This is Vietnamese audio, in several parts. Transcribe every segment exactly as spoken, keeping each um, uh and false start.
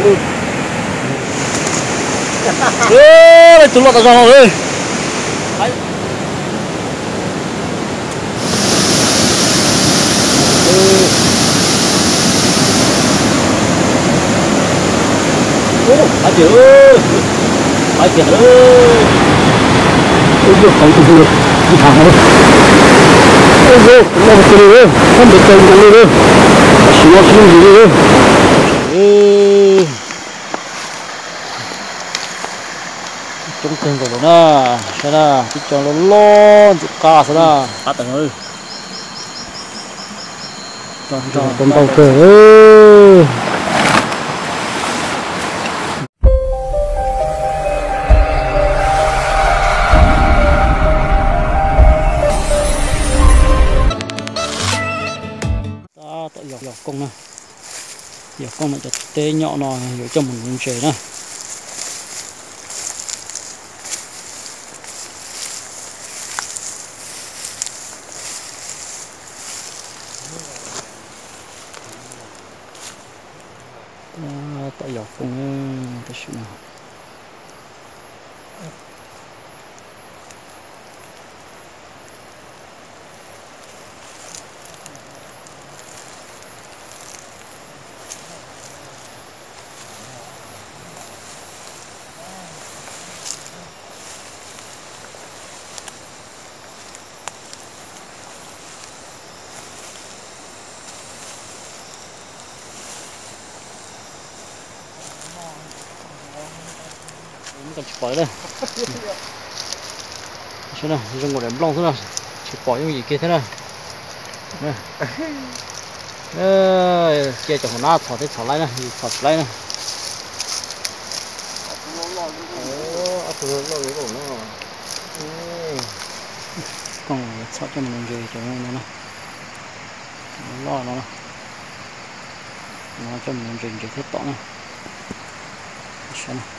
ê chúng nó tao cho nó ơi phải chịu phải chịu ôi giời không chịu được đi thẳng rồi ôi giời nó một cái nữa không được chơi cái nữa xíu xíu gì nữa trong tiền rồi nè sao nè chỉ cho nó lon chỉ cá sao nè cá tầng ơi tròn tròn con tàu cờ ơi ta tự dọc dọc con nè dọc con này cho tê nhọ nọ hiểu cho mình mình chơi nè tại dọc con cái chuyện nào còn chụp bỏi đây xem nào dùng một điểm long thế nào chụp bỏi những gì kia thế này đây kia cho nó thỏ thế thỏ lại này thỏ lại này còn sao cho mình gì cho nó nó lo nó nó cho mình gì gì thế tỏ này xem nào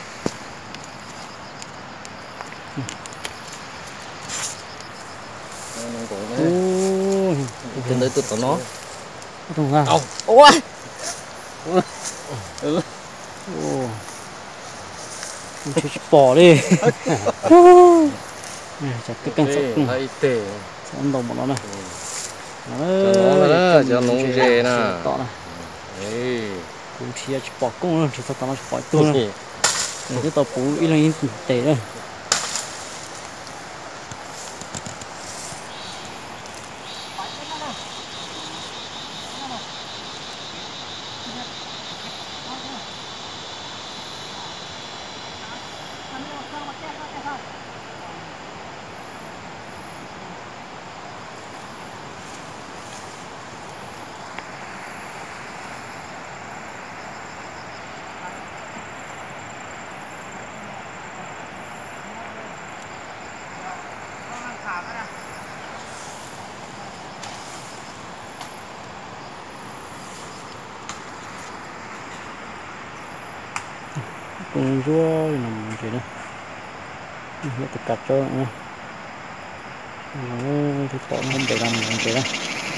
trên đấy tôi tao nó không à ôi ừ chơi bỏ đi chặt cái căng sắt hay tệ ăn đồng bọn nó này cho nó cho nó dê nè tỏ này cú chia bỏ công rồi thì tao nó bỏ tôi này cái tao cú ít là ít tệ đây cùng rua nằm gì đây nó tự cắt cho nữa nó thì bỏ không để làm gì đây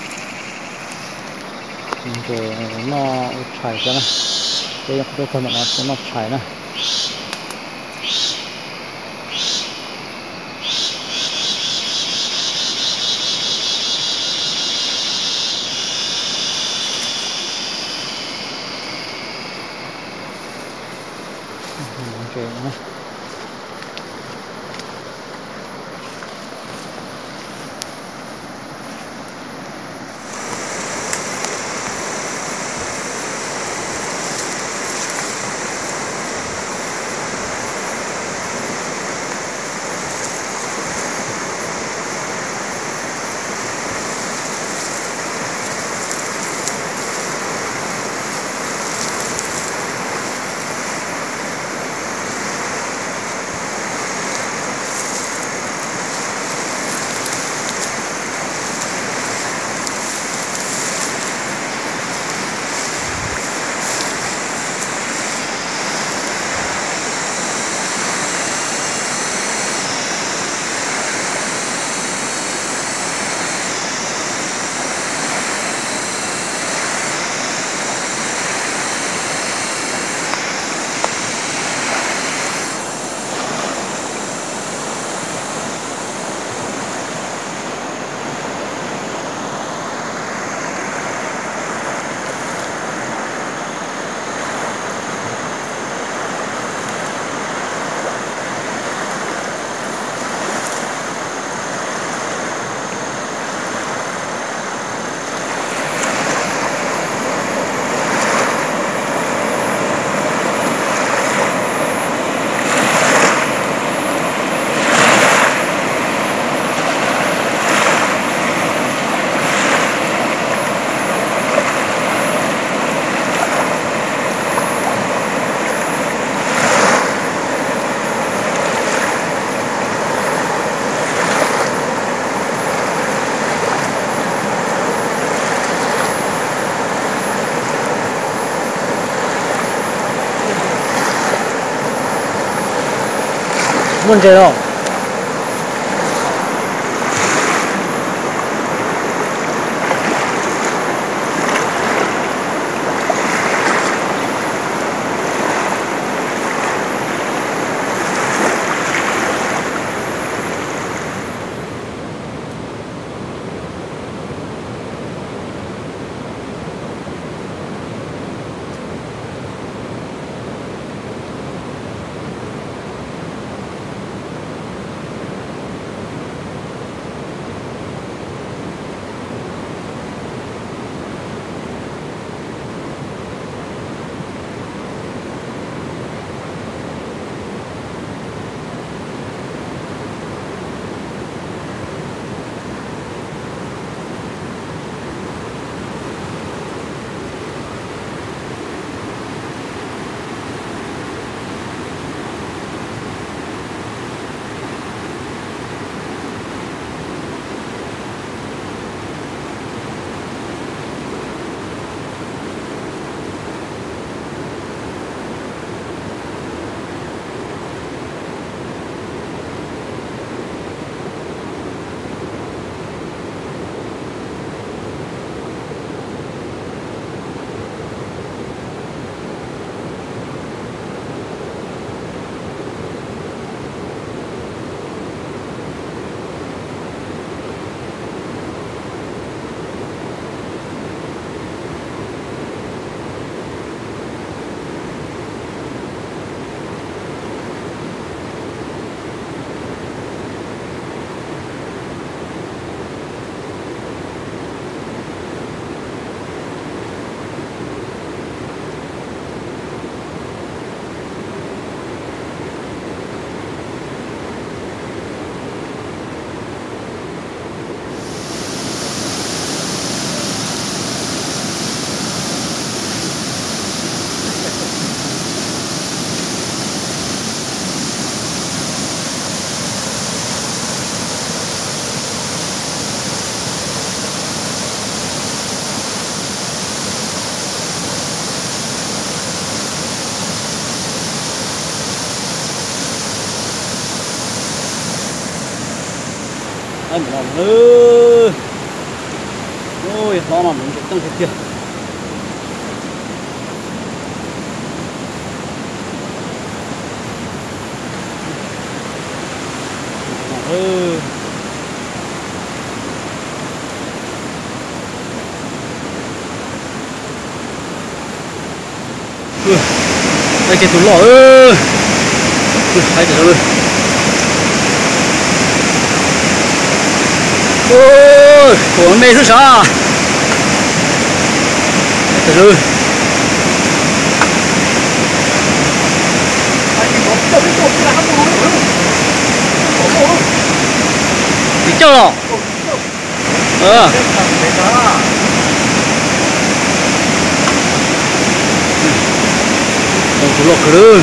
rồi nó chảy ra này đây là cái phần mà nó nó chảy này okay. 문제요. Anh làm ơi. Ôi, nó mà mình tăng thế kia. Ừ. Ừ. Đây cái túi lọ ơi. Ừ, hay thật ơi. Ôi, của mẹ rất sao. Thật ơi. Đi chơi rồi. Ờ. Còn túi lọ cơ.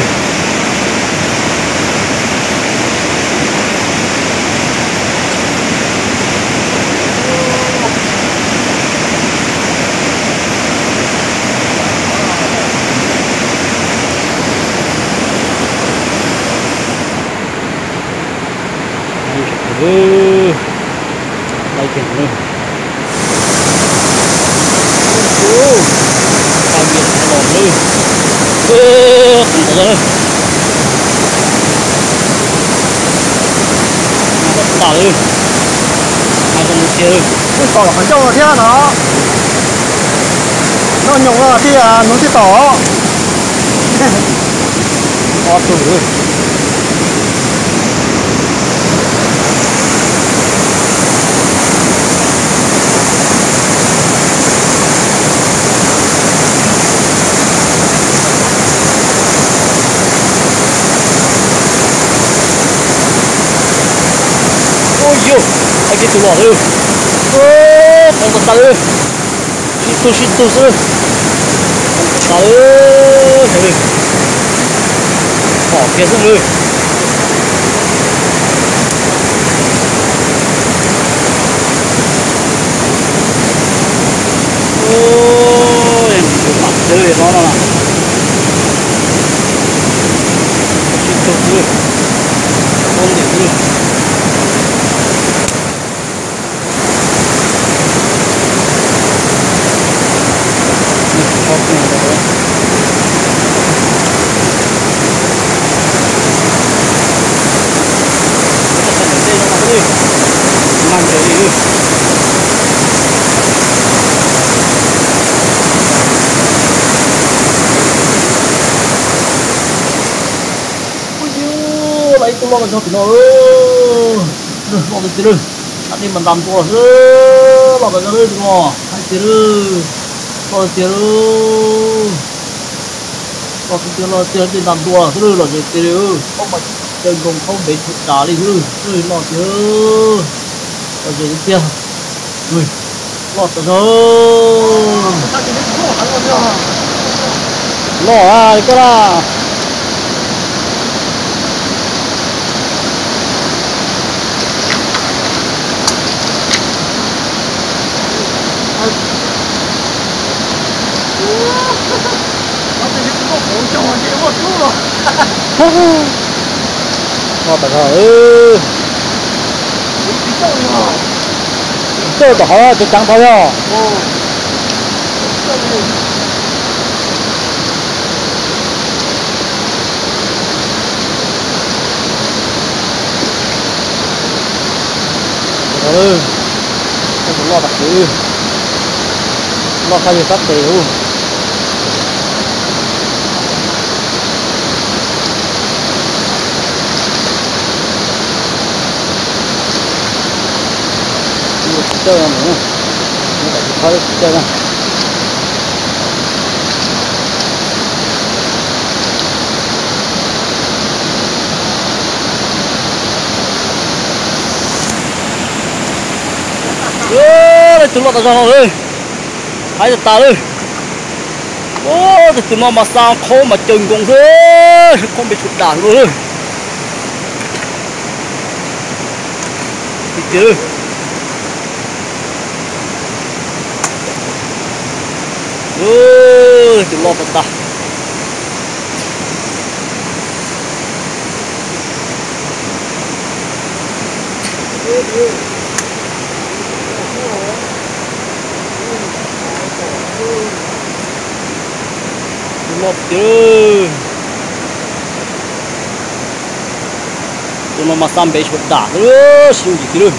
Ừ, đây kìa luôn. Ô, bao nhiêu cái lòn luôn. Ô, không có rồi. Nó bắt đỏ luôn. Hai con kia luôn. cái cỏ là phải trâu là thế nó nó nhung là thì à nó thì tỏ Có tủ luôn. Ôi dồi, anh cái tủ lọ luôn. Ô, con con ta luôn. Shit tu shit tu luôn. Ta ơi, trời. Bỏ kia xuống luôn. Ôi, em mặt chơi nó nào. Shit tu luôn. tôi lo cho tụi nó ơi lo được chưa anh đi mình làm tua rồi lo được rồi đúng không hai chưa lo được chưa lo chưa lo chưa đi làm tua rồi lo được chưa không mà chân cùng không bị thụt đá đi rồi rồi lo chưa lo được chưa rồi lo được rồi lo à cái là nó thật ơi chơi tao hỏi tôi chẳng thôi à ơi tôi lo thật sự lo thay vì sắp tiểu chơi nữa nó phải chơi chơi này ơ tụi nó tao cho ơi hãy ta ơi ô tụi nó mà sao khô mà chừng cũng thế không bị sụt đạn luôn thì chứ ơ tụi nó ta lọt chứ tụi nó mà xăm bể chuột đá nữa siêu gì chứ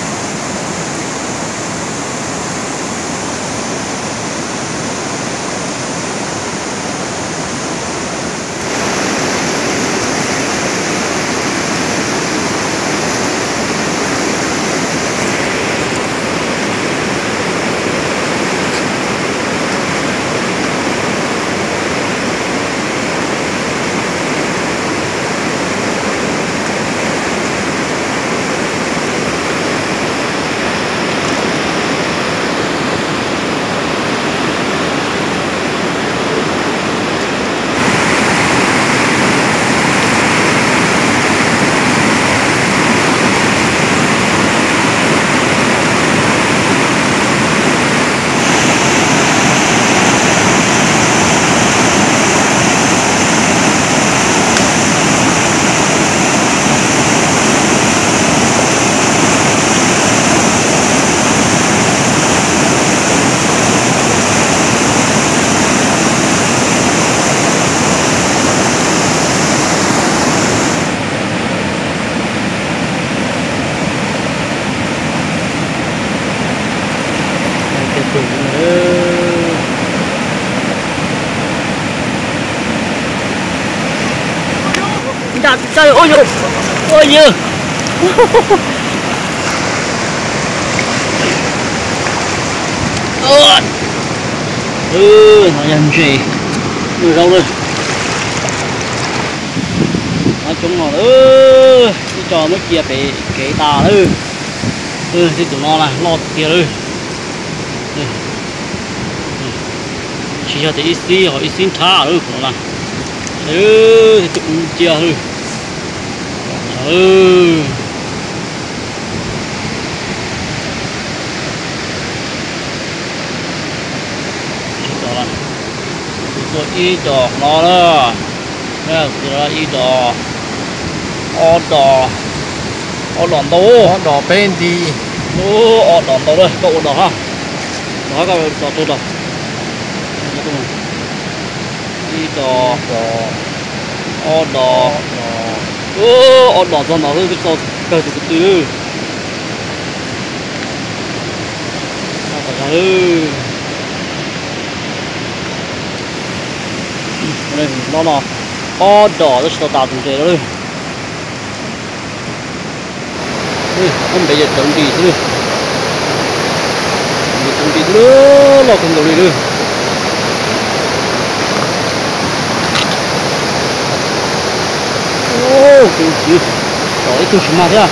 trời ơi ôi ôi như ừ nó nhận gì người đâu rồi nói chung là ừ cái trò mới kia bị kể tà ừ ừ thì tụi nó là lọt kia ừ chỉ cho tí xí hỏi xin tha ừ cũng là ừ thì tụi chia ừ ừ có ý đỏ nó đó nè là ý đỏ o đỏ o đỏ tố o đỏ bên đi ô o đỏ tố đây có o đỏ ha đó có đỏ tố đỏ ý đỏ o đỏ ô o đỏ cho nó cái sao cái cái từ ừ đây nó nó o đỏ nó sao tạo thành thế đó Ui, không bây giờ chuẩn bị nữa. Chuẩn bị nữa là không được nữa. Ô, cái gì? Đó itu semua ya.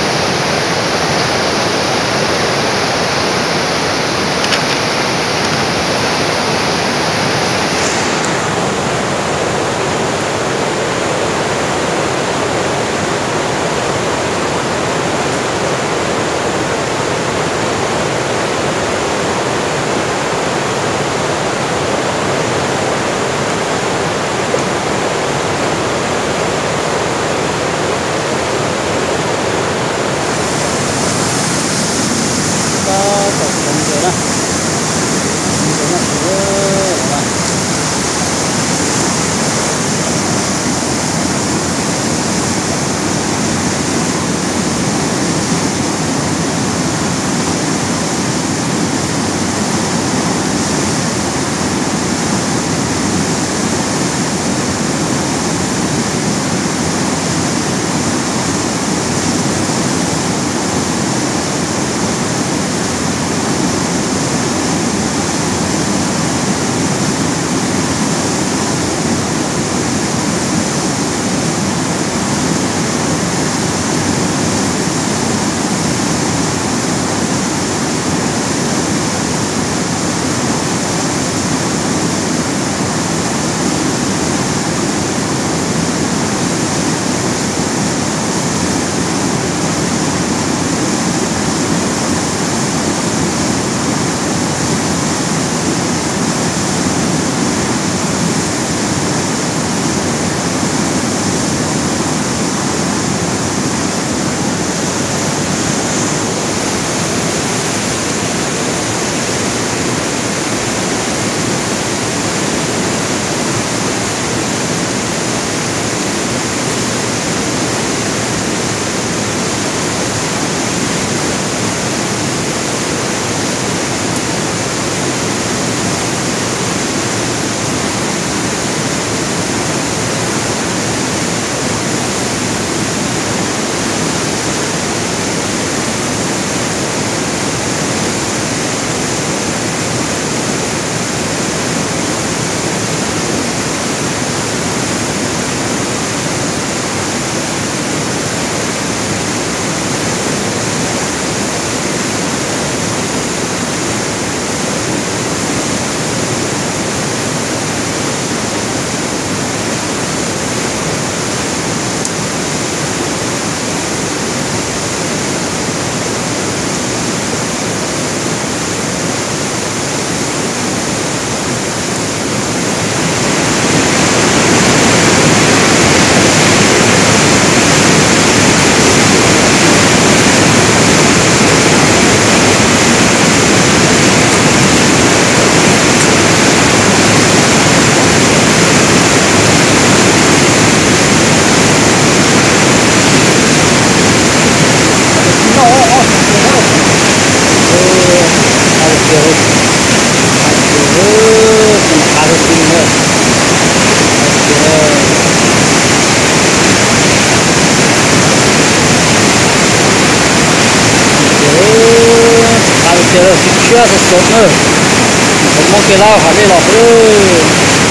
Chưa thật tốt nữa, không mong cái lao phải đi lọt nữa.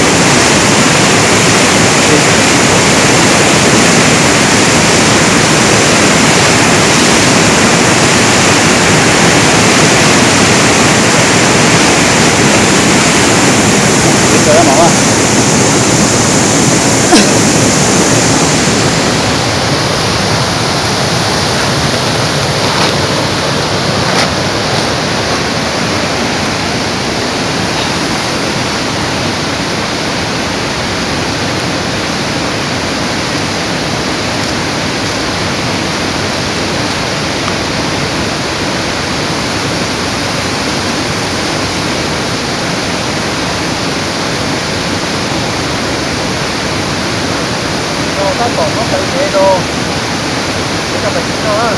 Cái đó mà. Các còn có tự nhẹ đồ để cho mình nữa.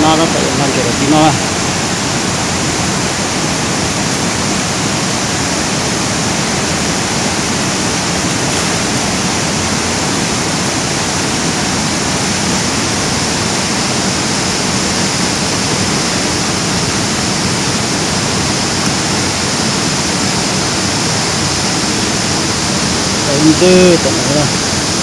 nó nó phải làm cho nó nó Hãy subscribe cho kênh Ghiền Mì Gõ để không bỏ lỡ những video hấp dẫn.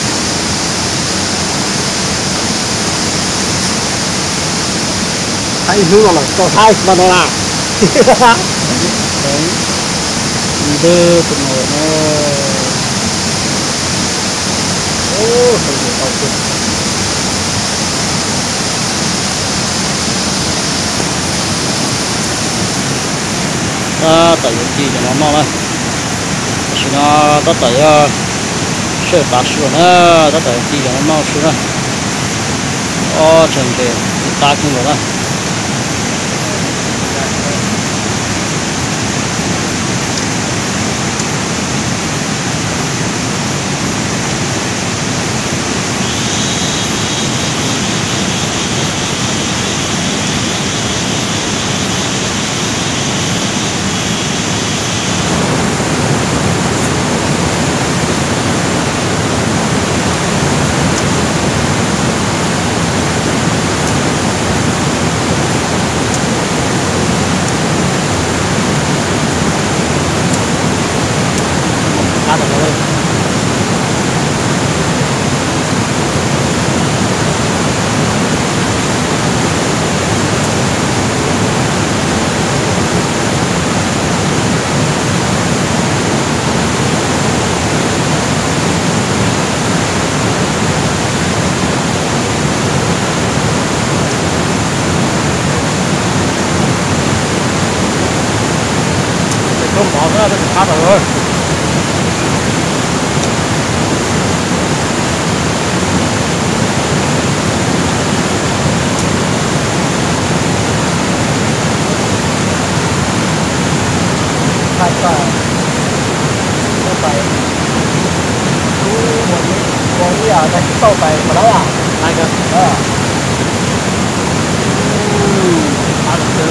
Hãy hướng vào câu hai mà nó là đấy đưa tụi nó nó ô thật sự tao cực ta tại vì gì cho nó mà chỉ nó ta tại sợ ta sửa nữa ta tại gì cho nó mau sửa nữa ô chẳng để ta không được đâu không bỏ ra được khá rồi hai tay hai tay chú một con cái à đây sau tay mà đó à hai cái đó ăn được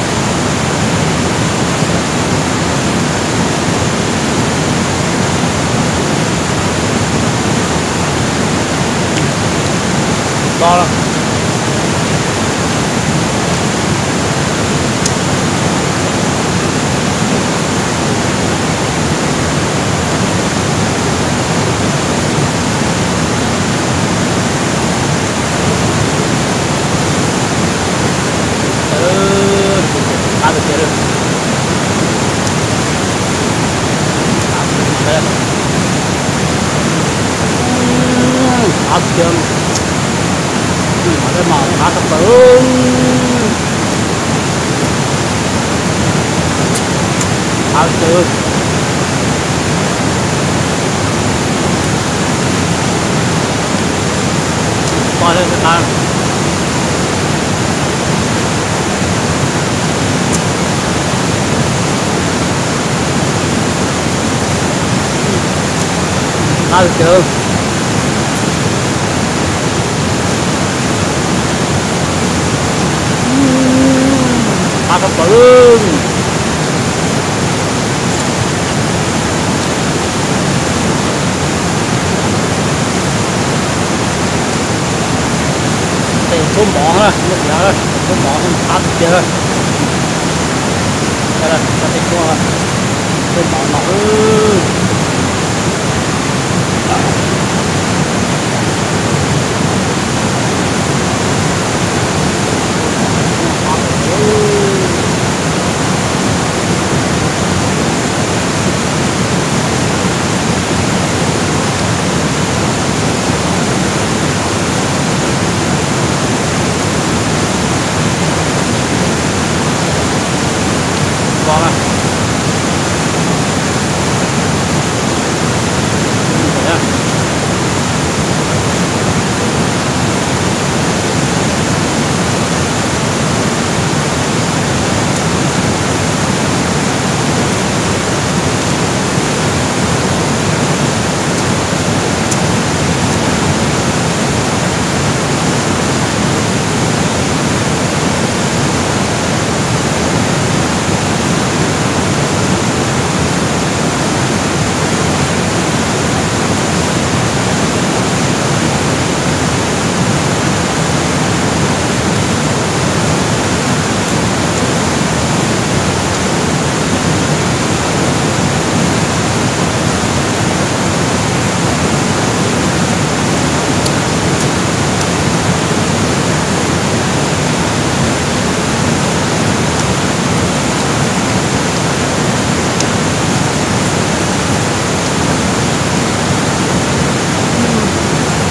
to lắm ăn được chưa được ăn chưa mà cái màu khá thật bự ăn chưa coi lên người ta ăn chưa ăn thật bự tiền xuống bỏ ha lúc giờ đó xuống bỏ không ăn được chưa đây là ta tiền xuống ha xuống bỏ bỏ con à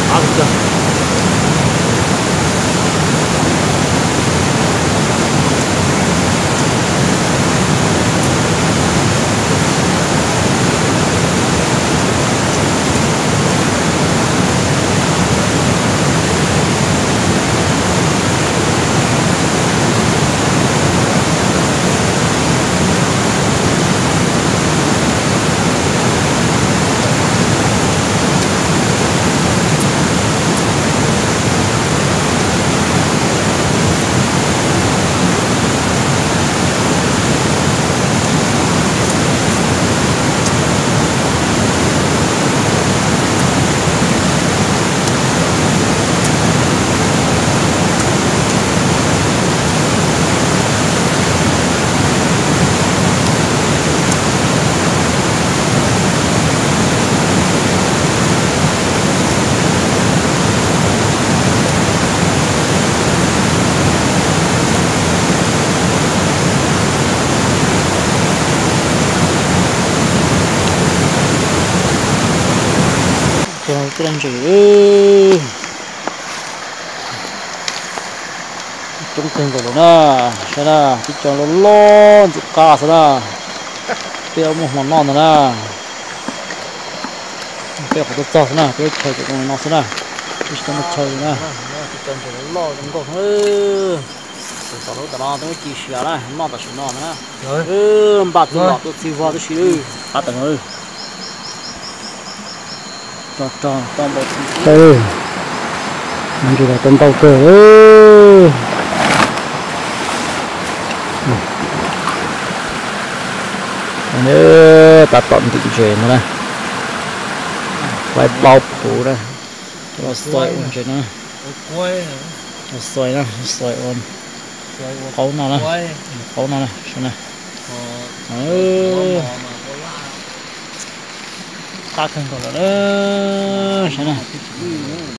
à được chưa Rồi cái đăng chữ chúng tên rồi đó xem nào cái trò lon lon chụp cá xem nào tiêu một món ngon rồi nè tiêu phải tốt xem nào tiêu chơi cái món ngon xem nào cái trò nó chơi nè cái trò lon lon đừng có hơi sau đó tao nó chỉ xia này nó ta xia nó nè Rồi. ừ bắt tụi nó tụi xia vào tụi xia bắt tụi nó cho cho tôm bột ừ mình chỉ là tôm tàu cờ ừ nữa ta tận thị trường nữa phải bao phủ đây nó xoay ổn chuyện nữa quay nó xoay nữa xoay ổn khấu nào nè khấu nào nè xem này ừ ta cần còn nữa xem này